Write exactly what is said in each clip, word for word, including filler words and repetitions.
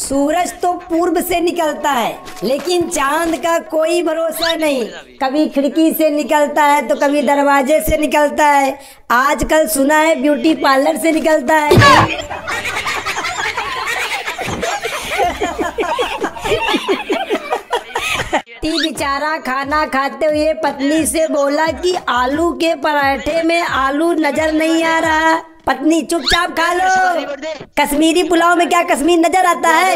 सूरज तो पूर्व से निकलता है, लेकिन चांद का कोई भरोसा नहीं। कभी खिड़की से निकलता है तो कभी दरवाजे से निकलता है। आजकल सुना है ब्यूटी पार्लर से निकलता है। ती बेचारा खाना खाते हुए पत्नी से बोला कि आलू के पराठे में आलू नजर नहीं आ रहा। पत्नी चुपचाप खा लो, कश्मीरी पुलाव में क्या कश्मीर नजर आता है।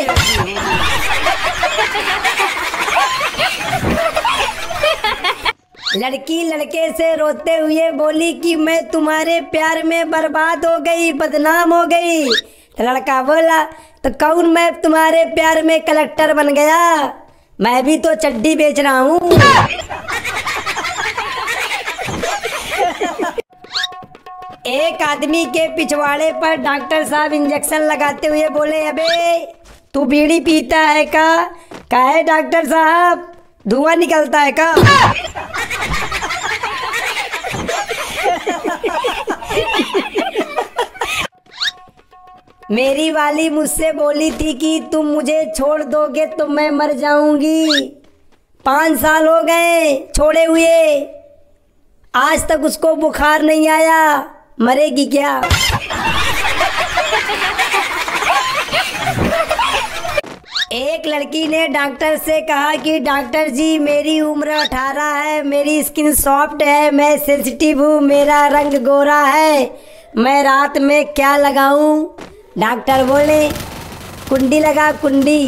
लड़की लड़के से रोते हुए बोली कि मैं तुम्हारे प्यार में बर्बाद हो गई, बदनाम हो गई। तो लड़का बोला तो कौन मैं तुम्हारे प्यार में कलेक्टर बन गया, मैं भी तो चड्डी बेच रहा हूँ। एक आदमी के पिछवाड़े पर डॉक्टर साहब इंजेक्शन लगाते हुए बोले, अबे तू बीड़ी पीता है का? काहे डॉक्टर साहब, धुआं निकलता है का? मेरी वाली मुझसे बोली थी कि तुम मुझे छोड़ दोगे तो मैं मर जाऊंगी। पाँच साल हो गए छोड़े हुए, आज तक उसको बुखार नहीं आया, मरेगी क्या? एक लड़की ने डॉक्टर से कहा कि डॉक्टर जी मेरी उम्र अठारह है, मेरी स्किन सॉफ्ट है, मैं सेंसिटिव हूँ, मेरा रंग गोरा है, मैं रात में क्या लगाऊं? डॉक्टर बोले कुंडी लगा, कुंडी।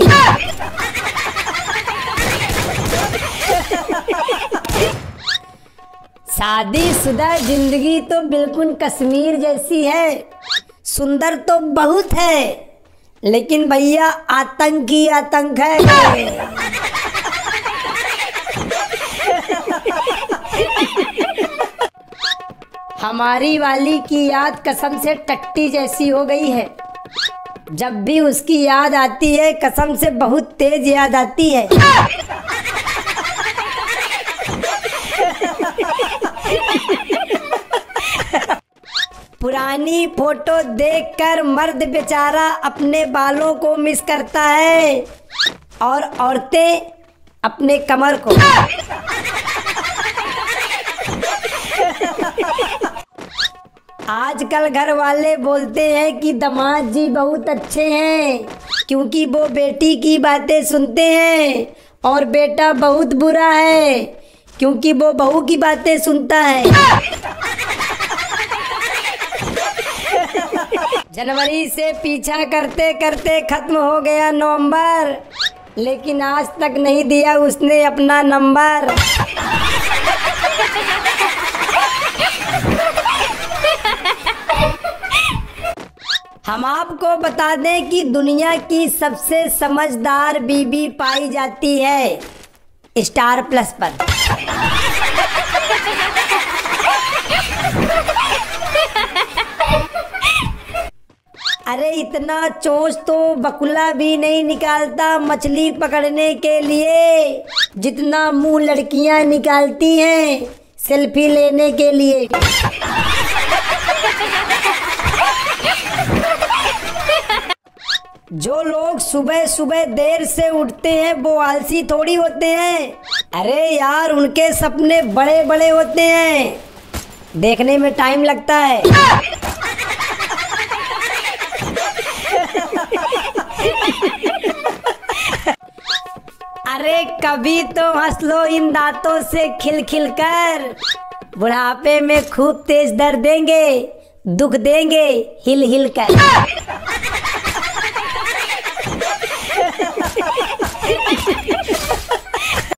शादीशुदा जिंदगी तो बिल्कुल कश्मीर जैसी है, सुंदर तो बहुत है, लेकिन भैया आतंक ही आतंक है। हमारी वाली की याद कसम से टट्टी जैसी हो गई है। जब भी उसकी याद आती है कसम से बहुत तेज याद आती है। पुरानी फोटो देखकर मर्द बेचारा अपने बालों को मिस करता है और औरतें अपने कमर को। आजकल घर वाले बोलते हैं कि दामाद जी बहुत अच्छे हैं, क्योंकि वो बेटी की बातें सुनते हैं, और बेटा बहुत बुरा है क्योंकि वो बहू की बातें सुनता है। जनवरी से पीछा करते करते खत्म हो गया नवंबर, लेकिन आज तक नहीं दिया उसने अपना नंबर। हम आपको बता दें कि दुनिया की सबसे समझदार बीबी पाई जाती है स्टार प्लस पर। अरे इतना चोंच तो बकुला भी नहीं निकालता मछली पकड़ने के लिए, जितना मुंह लड़कियां निकालती हैं सेल्फी लेने के लिए। जो लोग सुबह सुबह देर से उठते हैं वो आलसी थोड़ी होते हैं। अरे यार उनके सपने बड़े बड़े होते हैं, देखने में टाइम लगता है। अरे कभी तो हंस लो इन दांतों से खिल खिल कर, बुढ़ापे में खूब तेज दर्द देंगे, दुख देंगे हिल हिल कर।